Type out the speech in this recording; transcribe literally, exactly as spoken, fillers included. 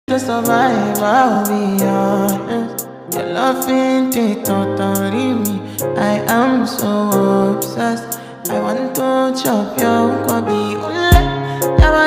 To survive, I'll be honest. Your love ain't it, totally me. I am so obsessed. I want to chop your kwabi.